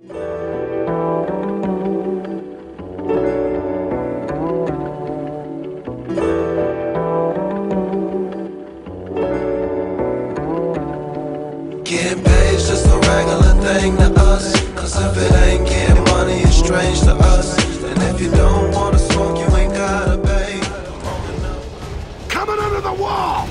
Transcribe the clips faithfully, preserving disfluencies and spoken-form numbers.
Getting paid's just a regular thing to us. Cause if it ain't getting money, it's strange to us. And if you don't wanna smoke, you ain't gotta pay. Coming under the wall!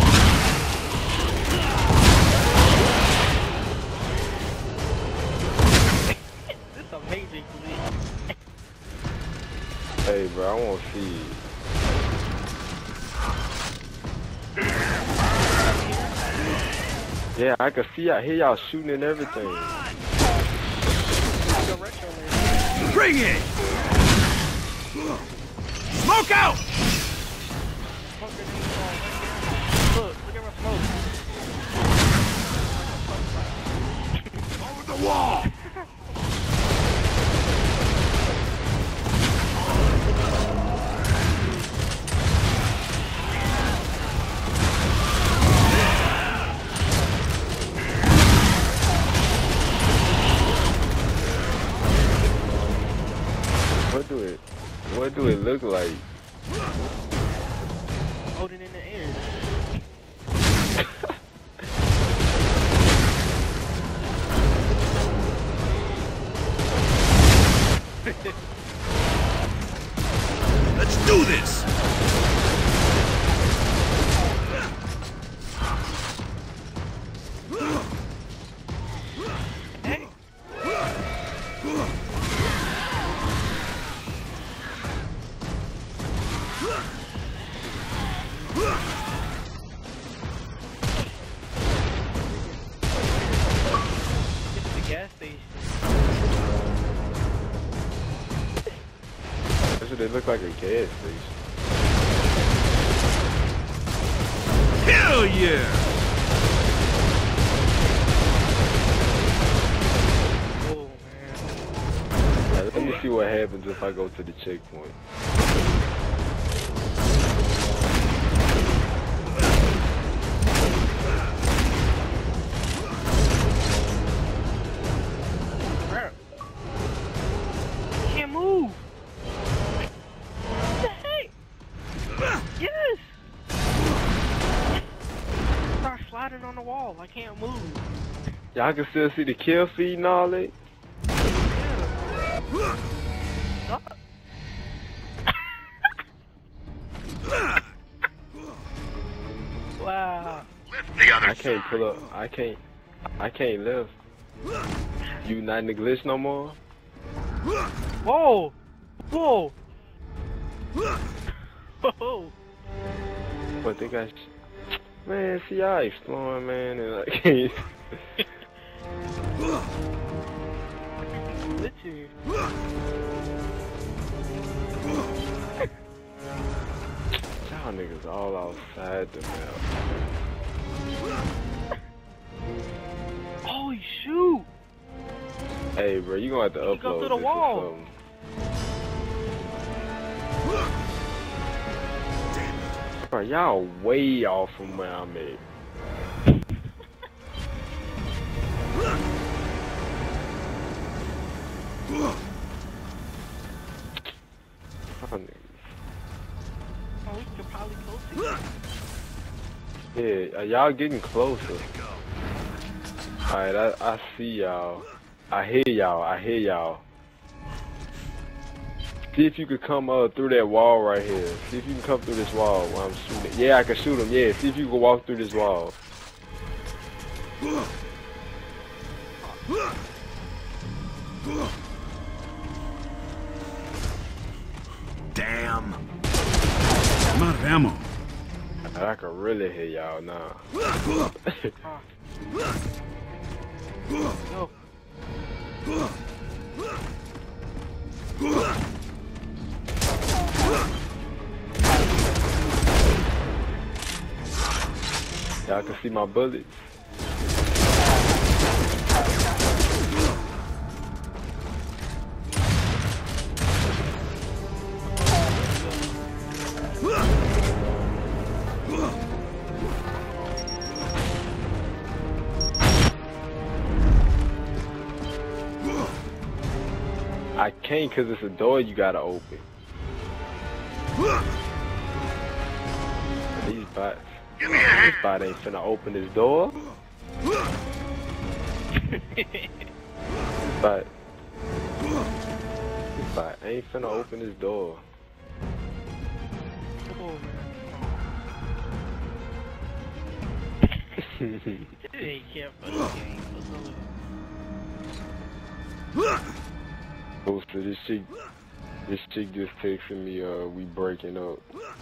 This is amazing, please. Hey, bro, I want to see you. Yeah, I can see, I hear y'all shooting and everything. Bring it! Smoke out! Look, look at my smoke. Over the wall! What do it, what do it look like? Holding in the air. Let's do this! Get to the gas station. That's what they look like a gas station. Hell yeah! Oh, man. Now, let me see what happens if I go to the checkpoint. Crap. Can't move. What the heck? Yes! Start sliding on the wall. I can't move. Y'all can still see the kill feed and all that? Yeah. Stop. Wow. The other I can't pull up, I can't, I can't lift. You not in the glitch no more? Whoa! Whoa! Whoa! But they got, man, see y'all exploring, man, and I can't. Glitchy. Y'all niggas all outside the map. Holy shoot! Hey, bro, you gonna have to You go upload through the this wall. or something. Bro, y'all way off from where I'm at. Y'all niggas. Oh, we could probably go to Yeah, uh, y'all getting closer. Alright, I, I see y'all. I hear y'all. I hear y'all. See if you could come uh, through that wall right here. See if you can come through this wall while I'm shooting. Yeah, I can shoot him. Yeah, see if you can walk through this wall. damn. I'm out of ammo. I can really hear y'all now. No. Y'all can see my bullets. I can't cause it's a door you gotta open. These bots. This bot ain't finna open this door. But this bot ain't finna open this door. Oh, man. It ain't care for the game. Oh, so this chick, this chick just texted me, uh, we breaking up.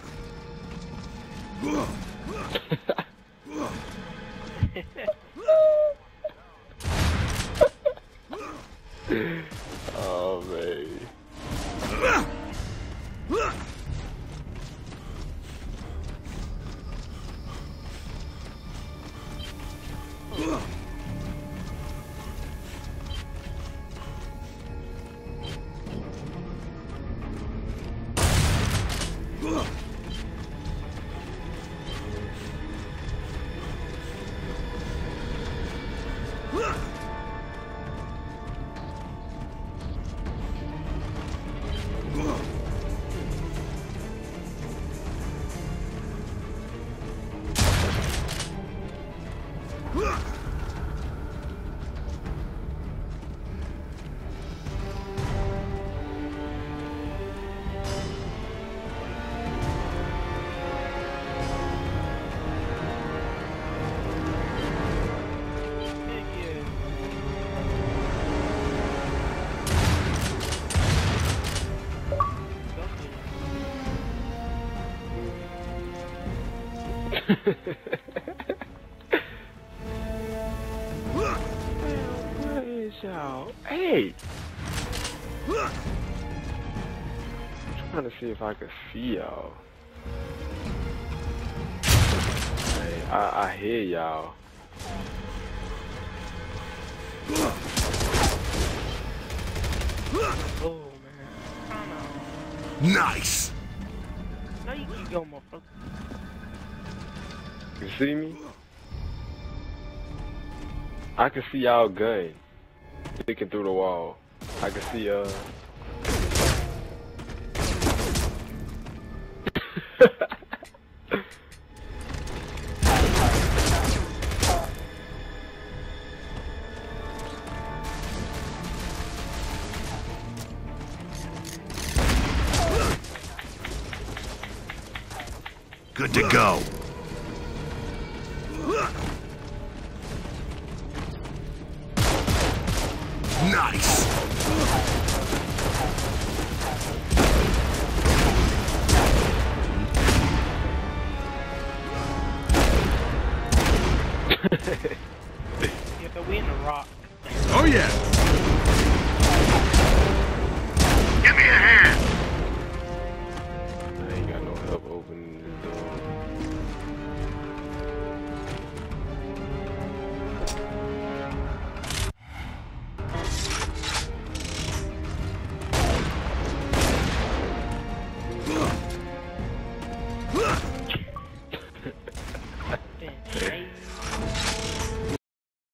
Oh, man. Where is y'all? Hey! I'm trying to see if I can see y'all. Hey, I, I hear y'all. Oh, man. Nice! Now you keep going, motherfucker. You see me? I can see y'all gun sticking through the wall. I can see uh Good to go. Nice. Yeah, but we in the rock. Oh yeah. Give me a hand.